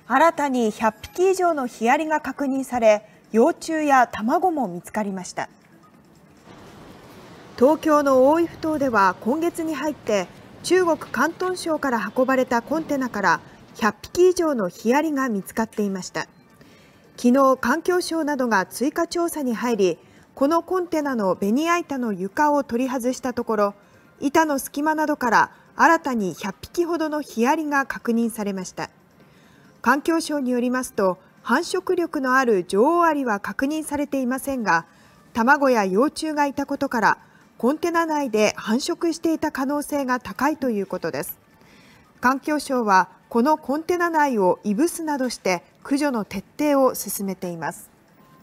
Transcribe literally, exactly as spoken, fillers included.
新たにひゃっぴき以上のヒアリが確認され、幼虫や卵も見つかりました。東京の大井ふ頭では今月に入って中国広東省から運ばれたコンテナからひゃっぴき以上のヒアリが見つかっていました。昨日、環境省などが追加調査に入り、このコンテナのベニヤ板の床を取り外したところ、板の隙間などから新たにひゃっぴきほどのヒアリが確認されました。環境省によりますと、繁殖力のある女王アリは確認されていませんが、卵や幼虫がいたことから、コンテナ内で繁殖していた可能性が高いということです。環境省はこのコンテナ内をいぶすなどして駆除の徹底を進めています。